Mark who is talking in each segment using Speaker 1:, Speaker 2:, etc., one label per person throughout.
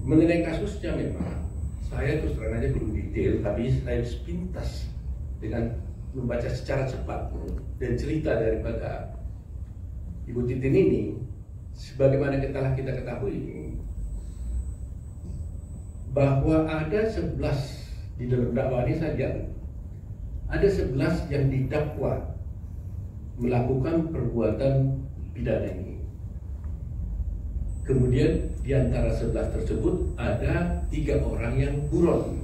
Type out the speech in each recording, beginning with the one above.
Speaker 1: Mengenai kasusnya memang saya terus terang aja belum detail, tapi saya sepintas dengan membaca secara cepat dan cerita daripada Ibu Titin ini, sebagaimana telah kita ketahui bahwa ada 11 di dalam dakwaan ini saja, ada 11 yang didakwa melakukan perbuatan pidana ini. Kemudian di antara 11 tersebut ada 3 orang yang buron.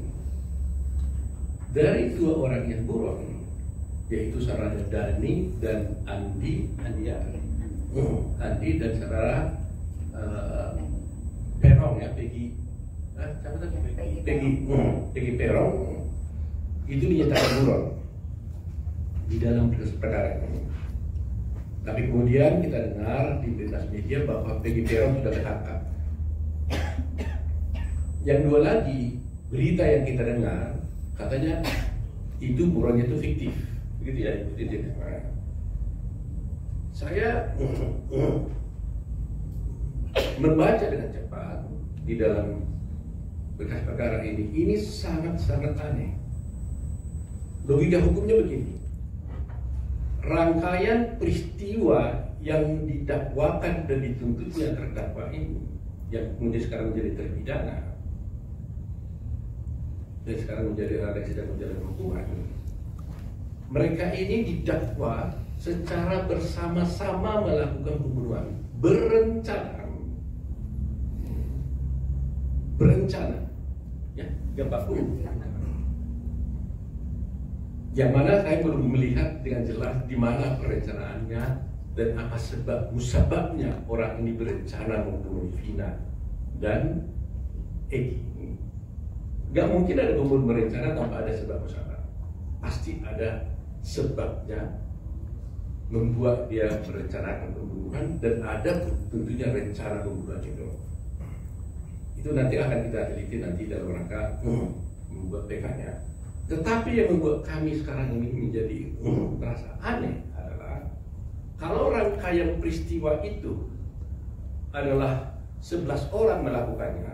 Speaker 1: Dari 2 orang yang buron, yaitu saudara Dani dan Andi dan saudara Perong ya, Peggy Perong, itu dinyatakan buron di dalam perkara ini. Tapi kemudian kita dengar di berita media bahwa Peggy Perong sudah tertangkap. Yang 2 lagi, berita yang kita dengar katanya itu buronnya itu fiktif, begitu ya. Saya membaca dengan cepat di dalam berkas perkara ini sangat-sangat aneh. Logika hukumnya begini: rangkaian peristiwa yang didakwakan dan dituntutnya terdakwa ini, yang kemudian sekarang menjadi terpidana dan sekarang menjadi orang yang sedang menjalani hukuman, mereka ini didakwa secara bersama-sama melakukan pembunuhan berencana ya, gempa bumi. Yang mana saya belum melihat dengan jelas di mana perencanaannya dan apa musababnya orang ini berencana membunuh Vina dan Eki. Gak mungkin ada pembunuh berencana tanpa ada sebab musabab. Pasti ada sebabnya membuat dia merencanakan pembunuhan, dan ada tentunya rencana pembunuhan itu. Itu nanti akan kita teliti nanti dalam rangka membuat PK-nya. Tetapi yang membuat kami sekarang ini menjadi merasa aneh adalah kalau rangkaian peristiwa itu adalah 11 orang melakukannya,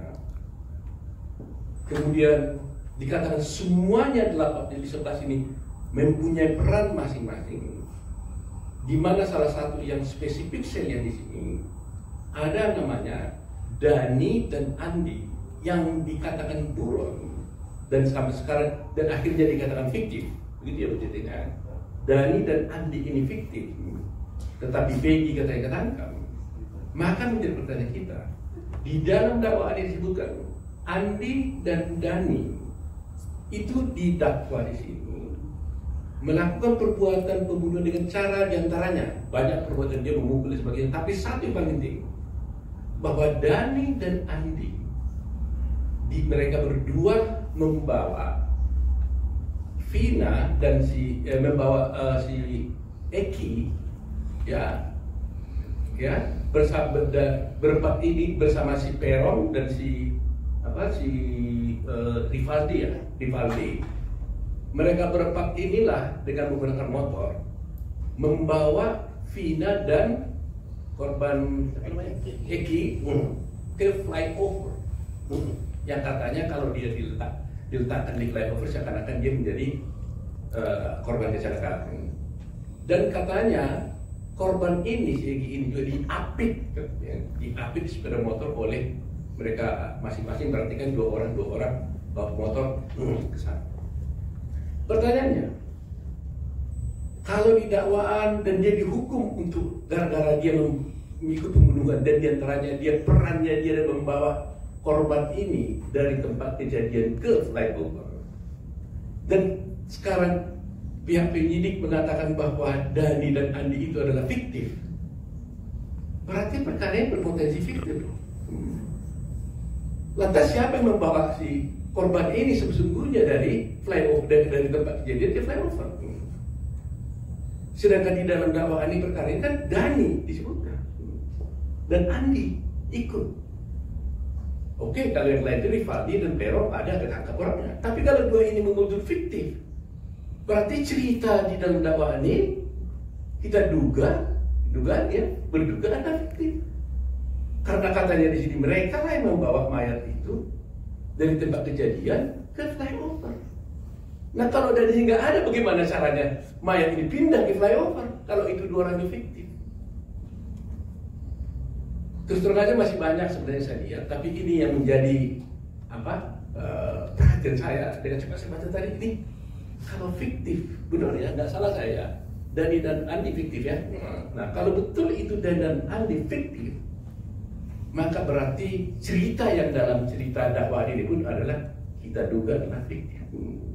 Speaker 1: kemudian dikatakan semuanya 8 dari 11 ini mempunyai peran masing-masing, di mana salah satu yang spesifik saya lihat di sini ada namanya Dani dan Andi yang dikatakan buron dan sampai sekarang dan akhirnya dikatakan fiktif, begitu ya beritanya. Dani dan Andi ini fiktif, tetapi Peggy katanya ketangkap. Maka menjadi pertanyaan kita, di dalam dakwaan yang disebutkan Andi dan Dani itu didakwa di sini melakukan perbuatan pembunuhan dengan cara diantaranya banyak perbuatan, dia memukul dan sebagainya. Tapi satu yang paling penting, bahwa Dani dan Andi mereka berdua membawa Vina dan membawa si Eki berempat ini bersama si Perong dan si Rivaldi. Mereka berempat inilah dengan menggunakan motor membawa Vina dan korban Eki ke flyover, yang katanya kalau dia diletakkan di flyover seakan-akan dia menjadi korban kecelakaan. Dan katanya korban ini si Eki ini juga diapit sepeda motor oleh mereka masing-masing, berarti kan dua orang bawa motor ke sana. Pertanyaannya, kalau di dakwaan dan dia dihukum untuk gara-gara dia mengikut pembunuhan dan diantaranya perannya dia membawa korban ini dari tempat kejadian ke flyover, dan sekarang pihak penyidik mengatakan bahwa Dani dan Andi itu adalah fiktif, berarti perkara ini berpotensi fiktif. Lantas siapa yang membawa si korban ini sesungguhnya dari flyover, dari tempat kejadian ke flyover? Sedangkan di dalam dakwaan ini perkara ini kan Dani disebutkan dan Andi ikut. Oke, kalau yang lain itu Rivaldi dan Perong ada ketangkap orangnya. Tapi kalau dua ini mengudur fiktif, berarti cerita di dalam dakwaan ini kita berduga ada fiktif. Karena katanya di sini mereka lah yang membawa mayat itu dari tempat kejadian ke flyover. Nah kalau dari sini nggak ada, bagaimana caranya mayat ini pindah ke flyover kalau itu 2 orang itu fiktif? Terus terang aja masih banyak sebenarnya saya lihat, tapi ini yang menjadi perhatian saya dengan cepat saya baca tadi ini. Kalau fiktif, benar ya, nggak salah saya, Dhani dan Andi fiktif ya. Nah kalau betul itu Dhani dan Andi fiktif, maka berarti cerita yang dalam cerita dakwah ini pun adalah kita duga adalah fiktif.